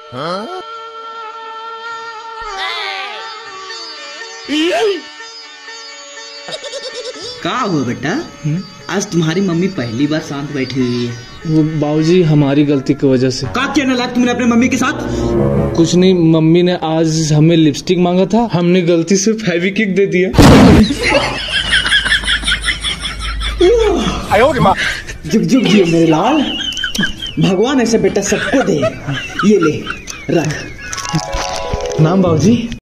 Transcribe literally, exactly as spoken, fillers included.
हाँ? क्या हुआ बेटा? आज तुम्हारी मम्मी पहली बार शांत बैठी हुई है। वो बाबूजी हमारी गलती की वजह से। क्या कहने लगा तुमने अपने मम्मी के साथ? कुछ नहीं, मम्मी ने आज हमें लिपस्टिक मांगा था, हमने गलती से फेविक्विक दे दिया। जुग जुग जियो मेरे लाल, भगवान ऐसे बेटा सबको दे। ये ले रख। नाम बाबूजी?